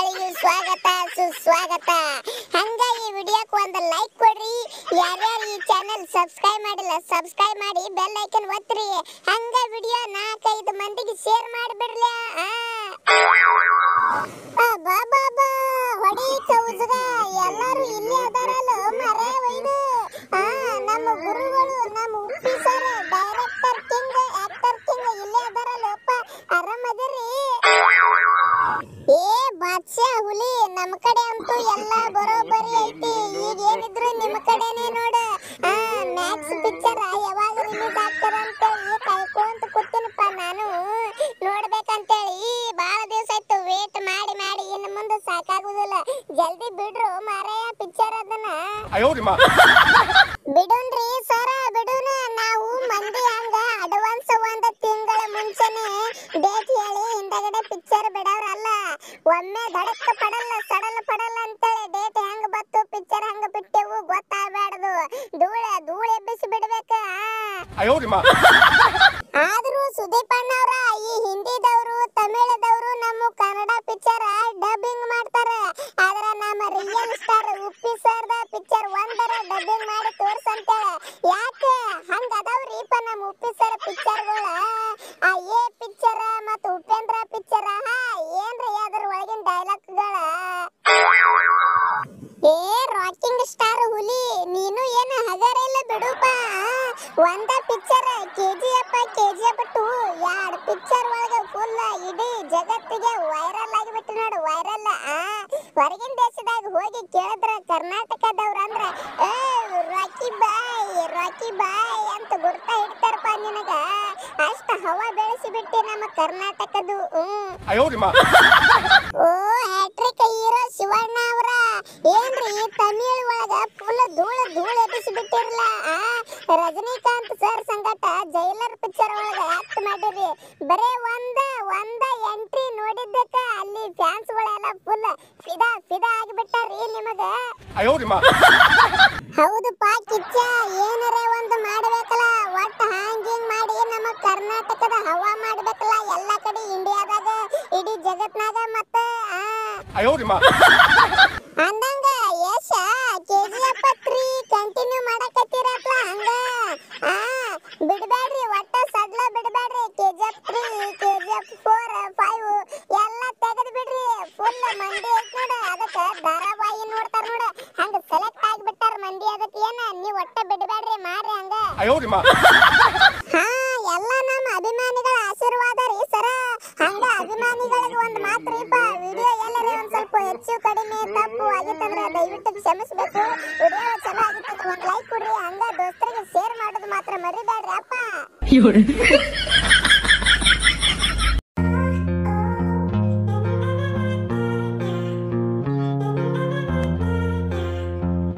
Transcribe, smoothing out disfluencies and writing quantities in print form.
ಎಲ್ಲರಿಗೂ ಸ್ವಾಗತ ಸುಸ್ವಾಗತ. ಹಂಗ ಈ ವಿಡಿಯೋಕ್ಕೆ ಒಂದು ಲೈಕ್ ಕೊಡ್ರಿ. ಯಾರ್ಯಾರು ಈ ಚಾನೆಲ್ ಸಬ್ಸ್ಕ್ರೈಬ್ ಮಾಡಿಲ್ಲ ಸಬ್ಸ್ಕ್ರೈಬ್ ಮಾಡಿ ಬೆಲ್ ಐಕನ್ ಒತ್ತಿರಿ. ಹಂಗ ವಿಡಿಯೋ 4-5 ಮಂದಿಗೆ ಶೇರ್ ಮಾಡಿಬಿಡ್ಲಿ. ಬಾಬಾ ಹೊಡಿ ಕೌಜಗ ಎಲ್ಲರೂ ಇಲ್ಲೇ ಅದಾರಲ್ಲ ಮರೆ ಒಯ್ದು. ನಮ್ಮ ಗುರುಗಳು ನಮ್ಮ Uppi sir director king actor king ಇಲ್ಲೇ ಅದಾರಲ್ಲಪ್ಪ. ಆರಾಮದಿರಿ? ಬಾದ್ಶಾ ಹುಲಿ ನಮ್ಮ ಕಡೆ ಅಂತೂ ಎಲ್ಲ ಬರೋಬ್ಬರಿ ಐತಿ. ಈಗ ಏನಿದ್ರು ನಿಮ್ಮ ಕಡೆನೇ ನೋಡ. ಮ್ಯಾಕ್ಸ್ ಪಿಕ್ಚರ್ ಯಾವಾಗ ರಿಲೀಸ್ ಆಗ್ತಾರ ಅಂತೇಳಿ ಕಾಯ್ಕೊಂತ ಕೂತೀನಪ್ಪ ನಾನು ನೋಡ್ಬೇಕಂತೇಳಿ. ಬಾಳ ದಿವಸ ಆಯ್ತು ವೇಟ್ ಮಾಡಿ ಮಾಡಿ ಇನ್ನು ಮುಂದೆ ಸಾಕಾಗುದಿಲ್ಲ. ಜಲ್ದಿ ಬಿಡ್ರು ಮಾರೇ ಪಿಕ್ಚರ್ ಅದನ್ನ. ಬಿಡುನ್ರಿ ಸರ ಬಿಡುನ. ನಾವು ಮಂದಿ ಹಂಗ ಅಡ್ವಾನ್ಸ್ ಒಂದು ತಿಂಗಳ ಮುಂಚೆನೆ ಡೇಟ್ ಹೇಳಿ ಹಿಂದಗಡೆ ಪಿಕ್ಚರ್ ಬಿಡೋರಲ್ಲ. ಒಮ್ಮೆ ಧಡಕ್ ಪಡಲ್ಲ ಸಡಲ್ ಪಡಲ್ಲ ಅಂತೇಳಿ ಡೇಟ್ ಹೆಂಗ್ ಬತ್ತು ಪಿಕ್ಚರ್ ಹಂಗ ಬಿಟ್ಟೆವು ಗೊತ್ತಾಗಬಾರ್ದು. ಧೂಳ ಎಬ್ಬಿಸಿ ಬಿಡ್ಬೇಕ. ಆದ್ರೂ ಸುದೀಪ್ ಅಣ್ಣವ್ರ ಈ ಹಿಂದಿದವರು ತಮಿಳದವರು ನಮ್ಮ ಕನ್ನಡ ಪಿಕ್ಚರ್ ಡಬ್ಬಿಂಗ್ ಮಾಡ್ತಾರ. ಆದ್ರ ನಮ್ಮ ರಿಯಲ್ ಸ್ಟಾರ್ ಉಪ್ಪಿ ಸರ್ದ ಪಿಕ್ಚರ್ ಒಂದರ ಡಬ್ಬಿಂಗ್ ಮಾಡಿ ತೋರ್ಸಂತೇಳಿ. ಯಾಕೆ ಹಂಗ ಅದಾವ್ರಿಪ್ಪ ನಮ್ಮ ಉಪ್ಪಿ ಸರ್ ಪಿಕ್ಚರ್ಗಳ. ಆ ಎ ಪಿಕ್ಚರ್ ಮತ್ತು ಉಪೇಂದ್ರ ಪಿಕ್ಚರ್ ಏನ್ರಿ ಅದ್ರ ಒಳಗಿನ ಡೈಲಾಗ್ಗಳ. ರಾಕಿಂಗ್ ಸ್ಟಾರ್ ಹುಲಿ ನೀನು ಏನು ಹಗರ ಇಲ್ಲ ಬಿಡುಪ್ಪ. ಒಂದ ಪಿಕ್ಚರ್ KGF 2 ಎರಡು ಪಿಕ್ಚರ್ ಒಳಗೆ ಫುಲ್ ಇಡೀ ಜಗತ್ತಿಗೆ ವೈರಲ್ ಆಗಿಬಿಟ್ಟು ನೋಡು. ವೈರಲ್ ಹೊರಗಿನ ದೇಶದಾಗ ಹೋಗಿ ಕೇಳಿದ್ರ ಕರ್ನಾಟಕದವ್ರ ಅಂದ್ರ ರಾಕಿ ಬಾಯ್ ಅಂತ ಗುರ್ತ ಹಿಡ್ತಾರಪ್ಪ ನಿನಗ. ಅಷ್ಟ ಹವಾ ಬೆಳೆಸಿ ಬಿಟ್ಟಿ ನಮ್ಮ ಕರ್ನಾಟಕದು. ಓ ಹ್ಯಾಟ್ರಿಕ್ ಹೀರೋ ಶಿವಣ್ಣ ಅವರ ಏನ್ರಿ ತಮಿಳ್ ಒಳಗ ಫುಲ್ ಧೂಳ ಎಬ್ಬಿಸಿ ಬಿಟ್ಟಿರಲ್ಲ. ರಜನಿಕಾಂತ್ ಸರ್ ಸಂಗಟ ಜೈಲರ್ ಪಿಕ್ಚರ್ ಒಳಗ ಆಕ್ಟ್ ಮಾಡಿರಿ. ಬರೇ ಒಂದ ಎಂಟ್ರಿ ನೋಡಿದ್ದಕ್ಕ ಅಲ್ಲಿ ಫ್ಯಾನ್ಸ್ ಗಳೆಲ್ಲ ಫುಲ್ ಫಿದಾ ಆಗಿಬಿಟ್ಟಾರಿ ನಿಮಗ. ಹೌದಪ್ಪ ಕಿಚ್ಚ ಏನರೇ ಒಂದು ಮಾಡಬೇಕಲ್ಲ. ಒಟ್ಟು ಹ್ಯಾಂಗಿಂಗ್ ಮಾಡಿ ನಮ್ಮ ಕರ್ನಾಟಕದ ಹವಾ ಮಾಡಬೇಕಲ್ಲ ಎಲ್ಲ ಕಡೆ ಇಂಡಿಯಾದಾಗ ಇಡೀ ಜಗತ್ನಾಗ. ಮತ್ತೆ ಅಂದಂಗ ಯಶ KGF 3 ಕಂಟಿನ್ಯೂ ಮಾಡಕತ್ತೀರಪ್ಪ. ಹಂಗ ಬಿಡಬೇಡ್ರಿ ಒಟ್ಟ ಸಡ್ಲ ಬಿಡಬೇಡ್ರಿ. KGF 3 KGF 4 5 ಎಲ್ಲ ತೆಗೆದು ಬಿಡ್ರಿ. ಫುಲ್ ಮಂದಿ ಐತ್ ನೋಡ ಅದಕ್ಕೆ ಧಾರಾವಾಹಿ ನೋಡ್ತಾರ ನೋಡ. ಹಂಗ ಸೆಲೆಕ್ಟ್ ಆಗಿಬಿಟ್ಟಾರ ಮಂದಿ. ಅದಕ್ಕೆ ಏನ ನೀವು ಒಟ್ಟ ಬಿಡಬೇಡ್ರಿ ಮಾರಿ ಹಂಗ. ಎಲ್ಲ ನಮ್ಮ ಅಭಿಮಾನಿಗಳ ಆಶೀರ್ವಾದ ರೀ ಸರ. ಹಂಗ ಅಭಿಮಾನಿಗಳಿಗೆ ಒಂದು ಮಾತ್ರಿಪ್ಪ, ವಿಡಿಯೋ ಎಲ್ಲರೇ ಒಂದ್ ಸ್ವಲ್ಪ ಹೆಚ್ಚು ಕಡಿಮೆ ತಪ್ಪು ಆಗಿತ್ತಂದ್ರೆ ದಯವಿಟ್ಟು ಕ್ಷಮಿಸಬೇಕು. ವಿಡಿಯೋ ಚಲೋ ಆಗಿತ್ತಂದ್ರೆ ಒಂದು ಲೈಕ್ ಕೊಡ್ರಿ. ಹಂಗ ದೋಸ್ತರಿಗೆ ಶೇರ್ ಮಾಡೋದು ಮಾತ್ರ ಮರಿಬೇಡ್ರಿ ಅಪ್ಪ.